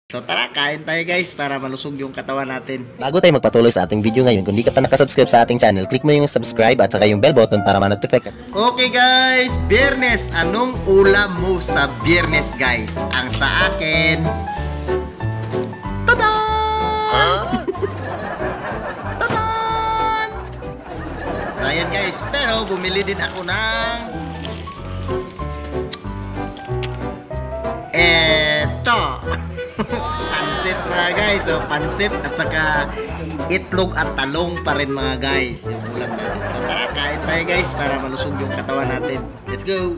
So tara, kain tayo guys para malusog yung katawan natin. Bago tayo magpatuloy sa ating video ngayon, kung di ka pa nakasubscribe sa ating channel, click mo yung subscribe at saka yung bell button para ma-notify ka. Okay guys, Biyernes. Anong ulam mo sa Biyernes guys? Ang sa akin, tadan! Tadan! So ayan guys, pero bumili din ako ng eto pansit mga guys. So pansit at saka itlog at talong pa rin mga guys yung ulam natin. So tara, kain tayo guys para malusog yung katawan natin. Let's go!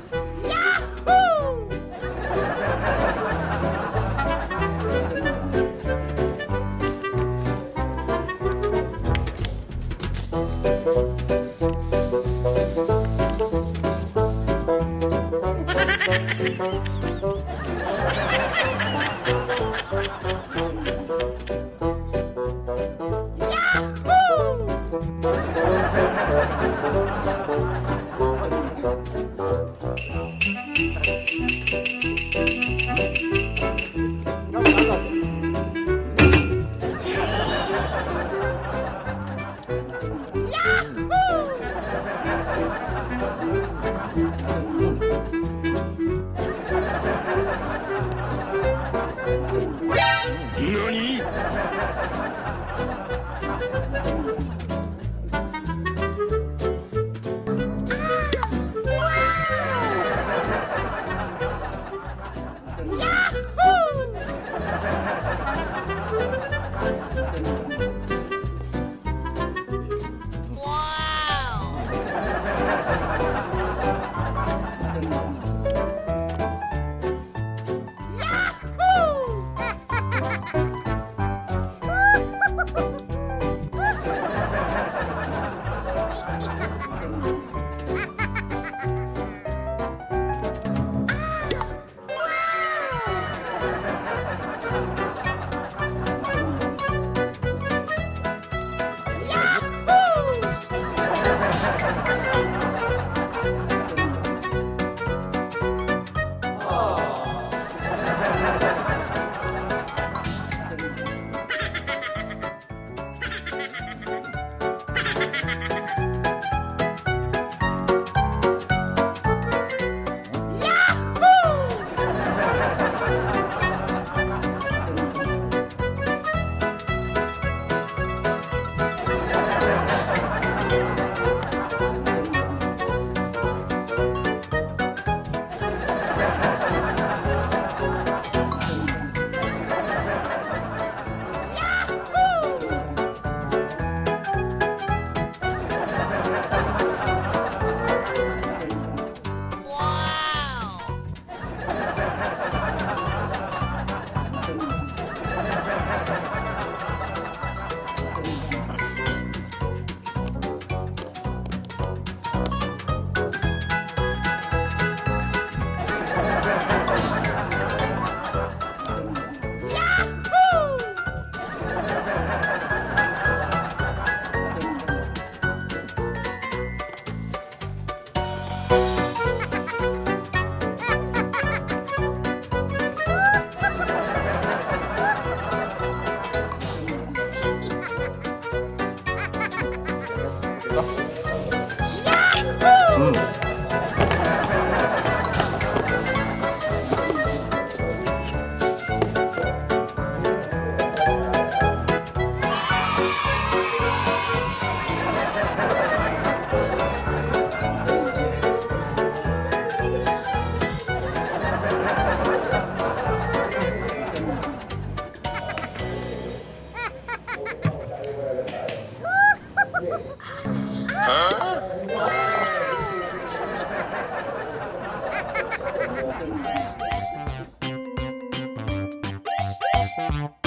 Huh?